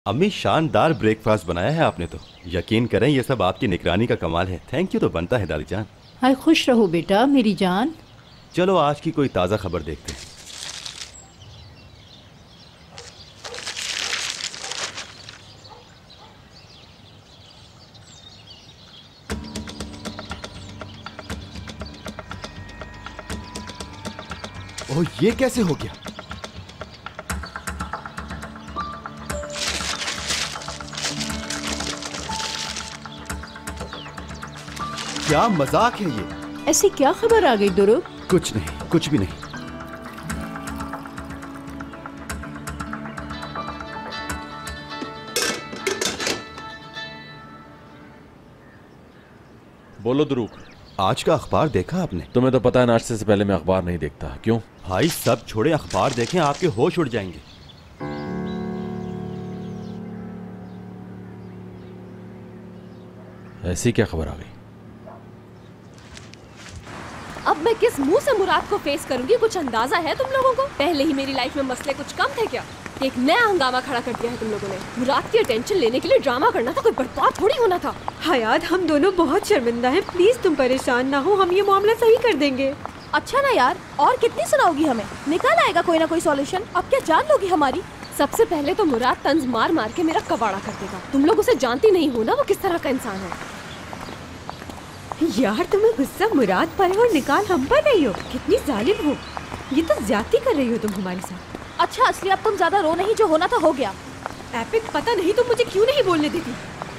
अम्मी शानदार ब्रेकफास्ट बनाया है आपने तो। यकीन करें ये सब आपकी निगरानी का कमाल है। थैंक यू तो बनता है दादी जान। हाय खुश रहो बेटा मेरी जान। चलो आज की कोई ताज़ा खबर देखते हैं। ओह ये कैसे हो गया? क्या मजाक है ये? ऐसी क्या खबर आ गई दुरुप? कुछ नहीं, कुछ भी नहीं। बोलो ध्रुव। आज का अखबार देखा आपने? तुम्हें तो पता है नाश्ते से पहले मैं अखबार नहीं देखता। क्यों? भाई सब छोड़े, अखबार देखें, आपके होश उड़ जाएंगे। ऐसी क्या खबर आ गई? अब मैं किस मुंह से मुराद को फेस करूंगी? कुछ अंदाजा है तुम लोगों को? पहले ही मेरी लाइफ में मसले कुछ कम थे क्या? एक नया हंगामा खड़ा कर दिया है तुम लोगों ने। मुराद की अटेंशन लेने के लिए ड्रामा करना था, कोई बर्बाद थोड़ी होना था। हयात हम दोनों बहुत शर्मिंदा हैं, प्लीज तुम परेशान ना हो, हम ये मामला सही कर देंगे। अच्छा ना यार, और कितनी सुनाओगी हमें? निकाल आएगा कोई ना कोई सॉल्यूशन। अब क्या जान लोगी हमारी? सबसे पहले तो मुराद तंज मार मार के मेरा कबाड़ा कर देगा। तुम लोग उसे जानती नहीं हो ना, वो किस तरह का इंसान है। यार तुम्हें गुस्सा मुराद पर है और निकाल हम पर नहीं हो। कितनी जालिम हो, ये तो ज्यादती कर रही हो तुम हमारे साथ। अच्छा असली अब तुम ज्यादा रो नहीं, जो होना था हो गया। एपिक पता नहीं तुम मुझे क्यों नहीं बोलने देती।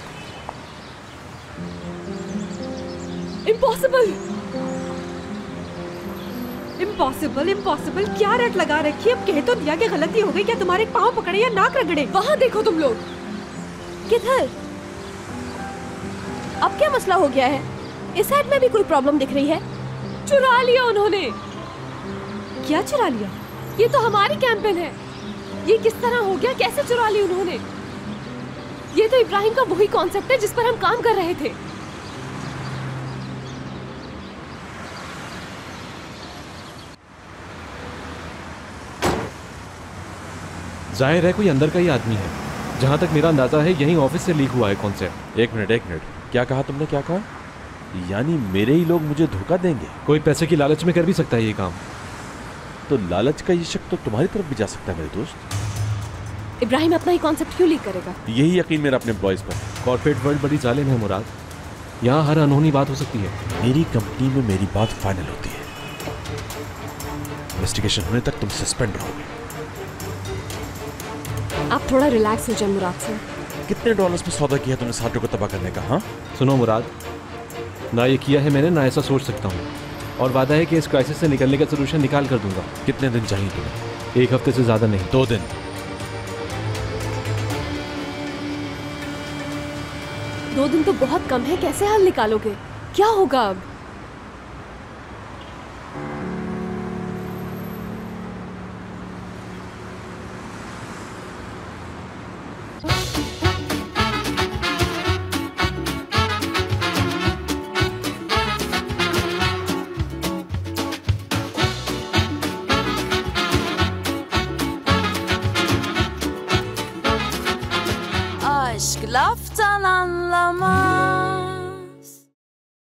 इम्पॉसिबल इम्पॉसिबल इम्पॉसिबल क्या रट लगा रखी है? अब कह तो दिया कि गलती हो गई। क्या तुम्हारे पाँव पकड़े या नाक रगड़े? वहाँ देखो तुम लोग। किधर? अब क्या मसला हो गया है? इस साइड में भी कोई प्रॉब्लम दिख रही है। चुरा लिया उन्होंने। क्या चुरा लिया? ये तो हमारी कैंपेन है। ये किस तरह हो गया? कैसे चुरा ली उन्होंने? ये तो इब्राहिम का वही कॉन्सेप्ट है जिस पर हम काम कर रहे थे। जाहिर है कोई अंदर का ही आदमी है। जहाँ तक मेरा अंदाजा है यही ऑफिस से लीक हुआ है कॉन्सेप्ट। एक मिनट, क्या कहा तुमने? क्या कहा? यानी मेरे ही लोग मुझे धोखा देंगे? कोई पैसे की लालच में कर भी सकता है ये काम। तो लालच का ये शक तो तुम्हारी तरफ भी जा सकता है मेरे दोस्त। इब्राहिम अपना ही कॉन्सेप्ट क्यों लीक करेगा? यही यकीन मेरा अपने एम्प्लॉइज पर। कॉर्पोरेट वर्ल्ड बड़ी जालिम है मुराद, यहाँ हर अनहोनी बात हो सकती है। मेरी कंपनी में मेरी बात फाइनल होती है। इन्वेस्टिगेशन होने तक तुम सस्पेंड रहोगे। आप थोड़ा रिलैक्स हो जाए मुराद से। कितने डॉलर्स में सौदा किया तुमने साथों को तबाह करने का? हाँ सुनो मुराद, ना ये किया है मैंने, ना ऐसा सोच सकता हूँ, और वादा है कि इस क्राइसिस से निकलने का सोल्यूशन निकाल कर दूंगा। कितने दिन चाहिए तुम्हें? 1 हफ्ते से ज्यादा नहीं। 2 दिन। 2 दिन तो बहुत कम है, कैसे हल निकालोगे? क्या होगा अब?